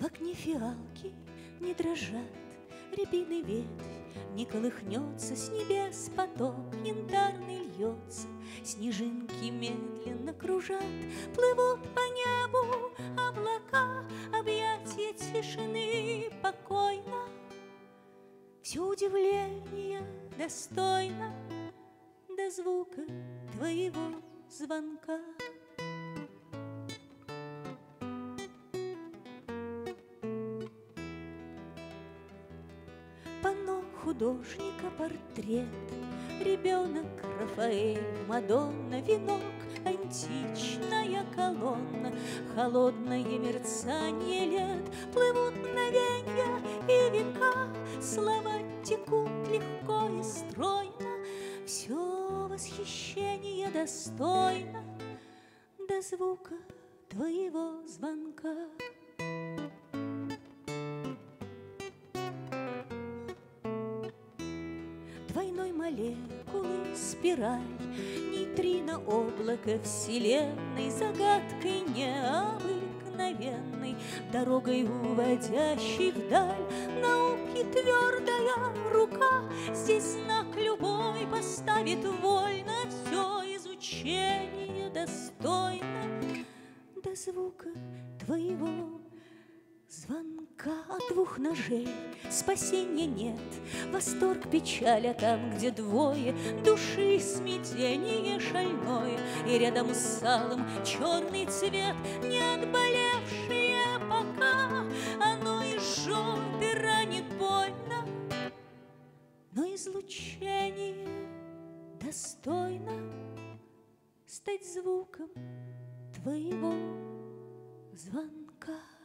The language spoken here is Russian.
окне фиалки не дрожат, рябиной ветвь не колыхнется, с небес поток янтарный льется, снежинки медленно кружат, плывут по небу облака, объятия тишины покойно. Все удивление достойно до звука твоего звонка. Панно художника портрет, ребенок Рафаэль, Мадонна, венок, античная колонна, холодное мерцание лет, плывут мгновенья и века, слова текут легко и стройно, все восхищение достойно до звука твоего звонка. Двойной молекулы спираль, нейтрино облако вселенной, загадкой необыкновенной, дорогой уводящей вдаль, науки твердая рука, здесь знак любой поставит вольно, все изучение достойно до звука твоего звонка. От двух ножей спасения нет, восторг, печаль, а там, где двое, души смятение шальное, и рядом с алым черный цвет, не отболевшее пока, оно и жжет, и ранит больно, но излучение достойно стать звуком твоего звонка.